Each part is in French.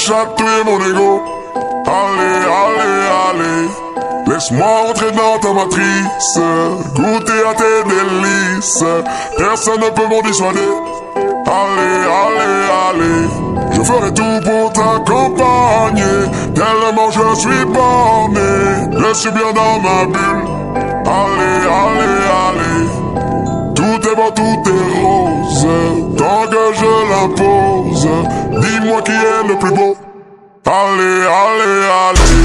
chatouiller mon ego. Allez, allez, allez, laisse-moi entrer dans ta matrice, goûter à tes délices, personne ne peut m'en dissuader. Allez, allez, allez, je ferai tout pour t'accompagner, tellement je suis borné, je suis bien dans ma bulle. Allez, allez, allez, tout est beau, tout est rose, tant que je l'impose, dis-moi qui est le plus beau. Allez, allez, allez.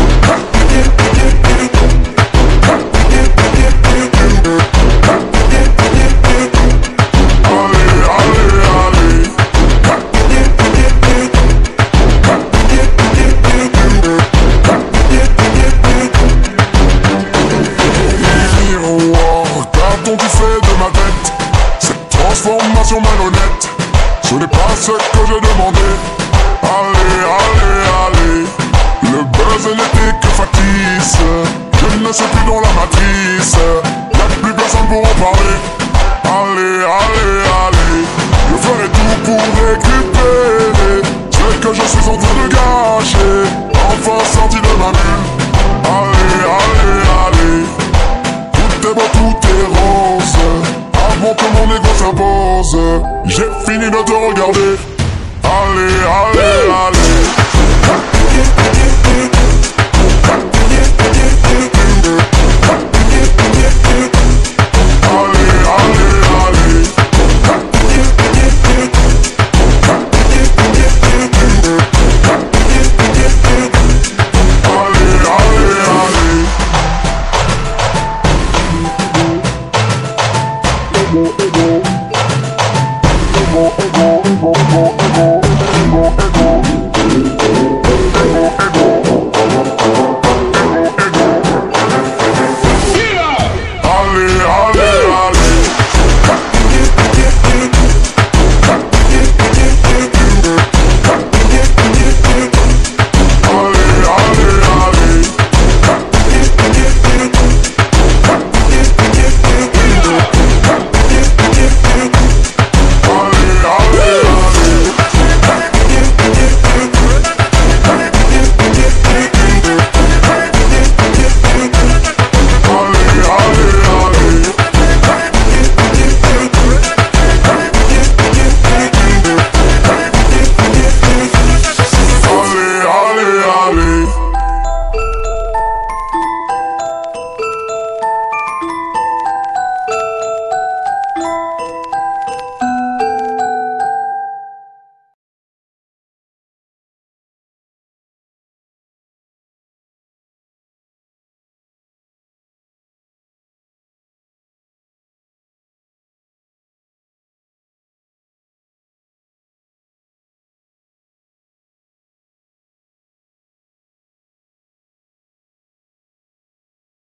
Tu fais de ma tête cette transformation malhonnête, ce n'est pas ce que j'ai demandé. Allez, allez, allez, le buzz n'était que factice, je ne suis plus dans la matrice, y'a plus personne pour en parler. Allez, allez, allez, je ferai tout pour récupérer ce que je suis en train de gâcher, enfin sorti de ma bulle. Allez, allez, allez, tout est beau, tout est rose, avant que mon ego s'impose, j'ai fini de te regarder.